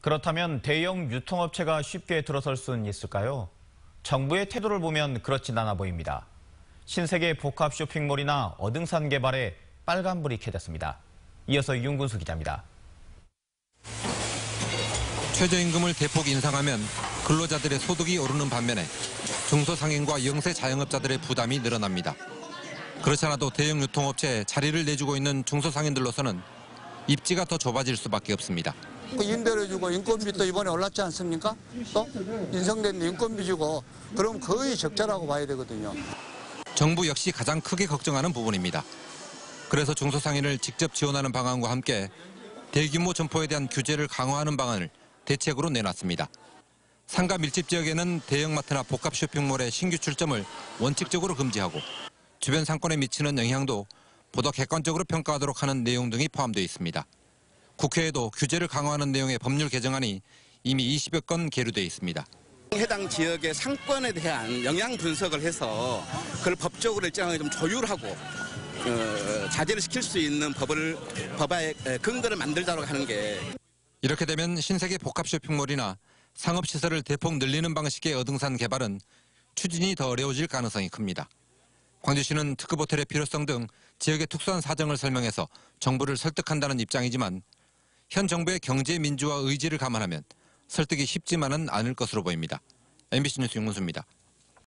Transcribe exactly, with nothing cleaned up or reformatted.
그렇다면 대형 유통업체가 쉽게 들어설 수는 있을까요? 정부의 태도를 보면 그렇진 않아 보입니다. 신세계 복합 쇼핑몰이나 어등산 개발에 빨간불이 켜졌습니다. 이어서 윤군수 기자입니다. 최저임금을 대폭 인상하면 근로자들의 소득이 오르는 반면에 중소상인과 영세 자영업자들의 부담이 늘어납니다. 그렇지 않아도 대형 유통업체에 자리를 내주고 있는 중소상인들로서는 입지가 더 좁아질 수밖에 없습니다. 임대료 주고 인건비도 이번에 올랐지 않습니까? 또 인상된 인건비 주고 그럼 거의 적자라고 봐야 되거든요. 정부 역시 가장 크게 걱정하는 부분입니다. 그래서 중소상인을 직접 지원하는 방안과 함께 대규모 점포에 대한 규제를 강화하는 방안을 대책으로 내놨습니다. 상가 밀집 지역에는 대형마트나 복합 쇼핑몰의 신규 출점을 원칙적으로 금지하고 주변 상권에 미치는 영향도 보다 객관적으로 평가하도록 하는 내용 등이 포함되어 있습니다. 국회에도 규제를 강화하는 내용의 법률 개정안이 이미 이십여 건 계류되어 있습니다. 해당 지역의 상권에 대한 영향 분석을 해서 그걸 법적으로 일정하게 좀 조율하고 어, 자제를 시킬 수 있는 법을 법의 근거를 만들자고 하는 게. 이렇게 되면 신세계 복합 쇼핑몰이나 상업시설을 대폭 늘리는 방식의 어등산 개발은 추진이 더 어려워질 가능성이 큽니다. 광주시는 특급 호텔의 필요성 등 지역의 특수한 사정을 설명해서 정부를 설득한다는 입장이지만 현 정부의 경제 민주화 의지를 감안하면 설득이 쉽지만은 않을 것으로 보입니다. 엠비씨 뉴스 윤문수입니다.